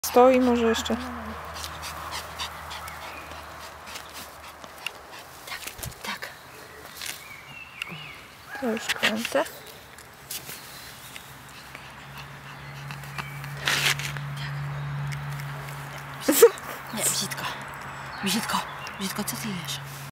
Stoi może jeszcze. Tak. To już kręcę. Nie, brzydko. Brzydko, co ty jesz?